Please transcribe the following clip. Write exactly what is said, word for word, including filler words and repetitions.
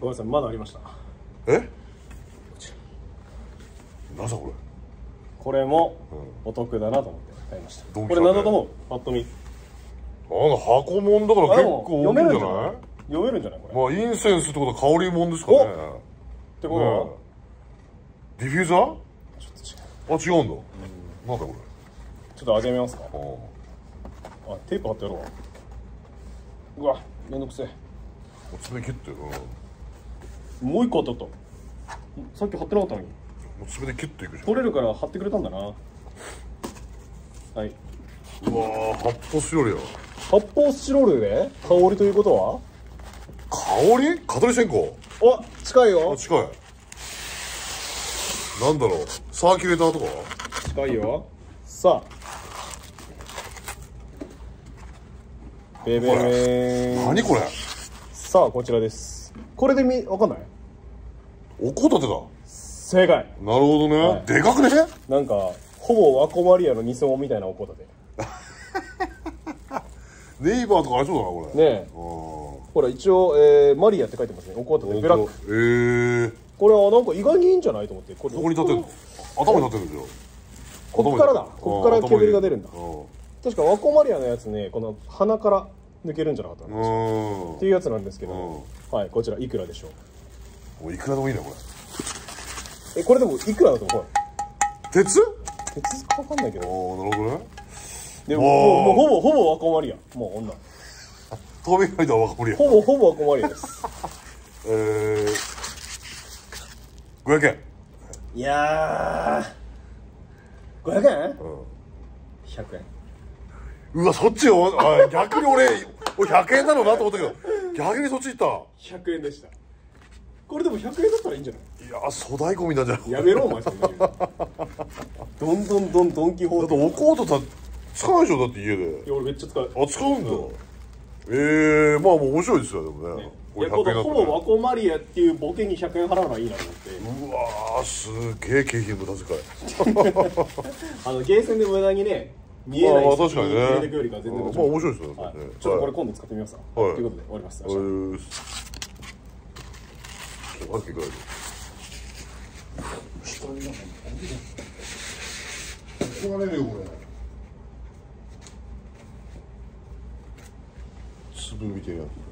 ごめんなさい、まだありました。 え、なんだこれ。 これもお得だなと思って買いました。 ドンキこれ何だと思う？パッと見。 あの箱もんだから結構大きいんじゃない？ 読めるんじゃないこれ。 まあインセンスってことは香りもんですかね。 ってことは、 ディフューザー？ ちょっと違う。 あ、違うんだ。なんだこれ。 ちょっと開けてみますか。あ、テープ貼ってやろう。うわ、めんどくせえ。 爪切って、 うん、もう一個当たった。さっき貼ってなかったのに。 もう爪で切っていくじゃん。 取れるから貼ってくれたんだな。はい。 うわー、発泡スチロールや。 発泡スチロールで香りということは？ 香り？蚊取り線香。 お、近いよ。 あ、近い。なんだろう、サーキュレーターとか？ 近いよ。さあ。ベベベーン。 何これ？ さあ、こちらです。これでみ、わかんない？ おこたてだ。 正解。 なるほどね。はい、でかくね？ なんか、ほぼワコマリアの偽物みたいなおこたて。 ネイバーとかありそうだな、これ。 ねえ。ほら、一応、えー、マリアって書いてますね。おこたて、ブラック。 えー。 これはなんか意外にいいんじゃないと思って。 これどこに立ってるの？頭に立ってるんですよ。 こっからだ。こっから煙が出るんだ。確かワコマリアのやつね、この鼻から抜けるんじゃなかったのっていうやつなんですけど、はい、こちらいくらでしょう？ もういくらでもいいな、これ。え、これでもいくらだと思う？ 鉄？ 鉄かわかんないけど。 ああ、なるほどね。 でも、もうほぼ、ほぼワコマリア。もう女。 透明ライダーワコマリア。 ほぼ、ほぼワコマリアです。 えー、ごひゃくえん。 いやー、ごひゃくえん？うん。ひゃくえん。 うわ、そっちよ。あ、逆に俺、俺ひゃくえんだろうなと思ったけど、逆にそっち行った。 ひゃくえんでした。これでもひゃくえんだったらいいんじゃない？ いや、粗大ゴミなんじゃない？ やめろ、お前。それどんどんどんドンキホーテ。 だっておこうとさ、使うでしょ、だって家で。 いや、俺めっちゃ使う。 あ、使うんだ。うん、ええー、まあもう面白いですよ、でもね。ね、 いや、このほぼワコマリアっていうボケにひゃくえん払うのはいいなと思って。 うわー、すげえ景品無駄遣い。 あのゲーセンで無駄にね、見えないあ、確かにね。 入れてくよりか全然まあ面白いですよね。 ちょっとこれ今度使ってみますか。ということで終わります。 はい。あ、結構ある。ここがねえよ、これ。粒みたいなやつ。